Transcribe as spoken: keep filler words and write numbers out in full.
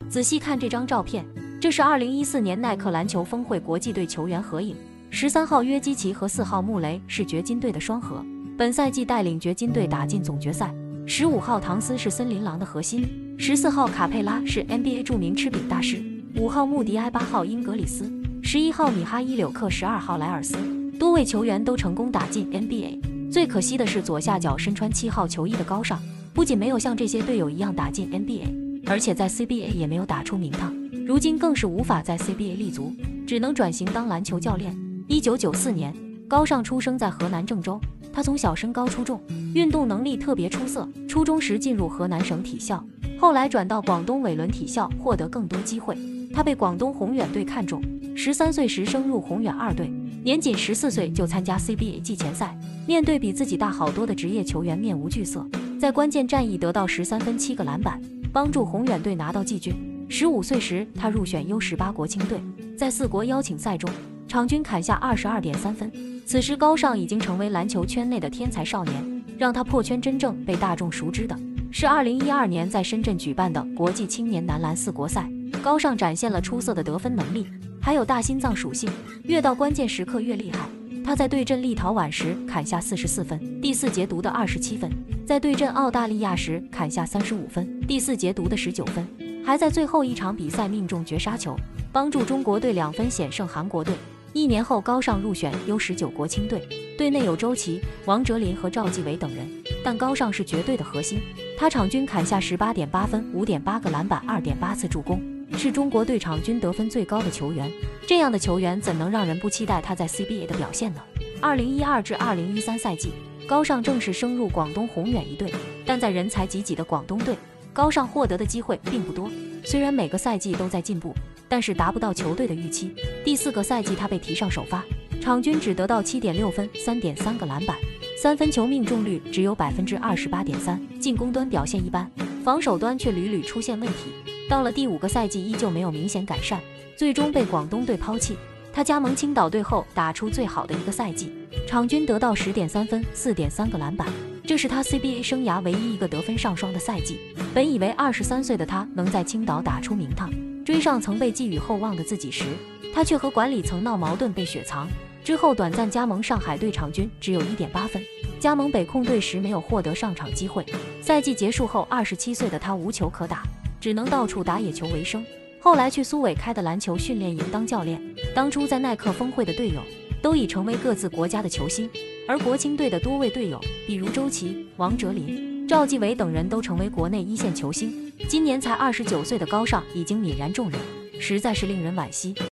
仔细看这张照片，这是二零一四年耐克篮球峰会国际队球员合影。十三号约基奇和四号穆雷是掘金队的双核，本赛季带领掘金队打进总决赛。十五号唐斯是森林狼的核心，十四号卡佩拉是 N B A 著名吃饼大师，五号穆迪埃，八号英格里斯，十一号米哈伊柳克，十二号莱尔斯，多位球员都成功打进 N B A。最可惜的是左下角身穿七号球衣的高尚，不仅没有像这些队友一样打进 N B A， 而且在 C B A 也没有打出名堂，如今更是无法在 C B A 立足，只能转型当篮球教练。一九九四年，高尚出生在河南郑州，他从小身高出众，运动能力特别出色。初中时进入河南省体校，后来转到广东伟伦体校，获得更多机会。他被广东宏远队看中，十三岁时升入宏远二队，年仅十四岁就参加 C B A 季前赛，面对比自己大好多的职业球员面无惧色，在关键战役得到十三分七个篮板，帮助宏远队拿到季军。十五岁时，他入选 U 十八国青队，在四国邀请赛中场均砍下 二十二点三分。此时高尚已经成为篮球圈内的天才少年，让他破圈真正被大众熟知的是二零一二年在深圳举办的国际青年男篮四国赛。高尚展现了出色的得分能力，还有大心脏属性，越到关键时刻越厉害。他在对阵立陶宛时砍下四十四分，第四节读的二十七分；在对阵澳大利亚时砍下三十五分，第四节读的十九分，还在最后一场比赛命中绝杀球，帮助中国队两分险胜韩国队。一年后，高尚入选 U 十九国青队，队内有周琦、王哲林和赵继伟等人，但高尚是绝对的核心。他场均砍下 十八点八分、五点八个篮板、二点八次助攻，是中国队场均得分最高的球员。这样的球员怎能让人不期待他在 C B A 的表现呢？二零一二至二零一三赛季，高尚正式升入广东宏远一队，但在人才济济的广东队，高尚获得的机会并不多。虽然每个赛季都在进步，但是达不到球队的预期。第四个赛季他被提上首发，场均只得到 七点六分、三点三个篮板，三分球命中率只有 百分之二十八点三， 进攻端表现一般，防守端却屡屡出现问题。到了第五个赛季依旧没有明显改善，最终被广东队抛弃。他加盟青岛队后打出最好的一个赛季，场均得到 十点三分、四点三个篮板，这是他 C B A 生涯唯一一个得分上双的赛季。本以为二十三岁的他能在青岛打出名堂，追上曾被寄予厚望的自己时，他却和管理层闹矛盾被雪藏。之后短暂加盟上海队，场均只有 一点八分。加盟北控队时没有获得上场机会。赛季结束后，二十七岁的他无球可打，只能到处打野球为生。后来去苏伟开的篮球训练营当教练。当初在耐克峰会的队友都已成为各自国家的球星，而国青队的多位队友，比如周琦、王哲林、赵继伟等人都成为国内一线球星。今年才二十九岁的高尚已经泯然众人，实在是令人惋惜。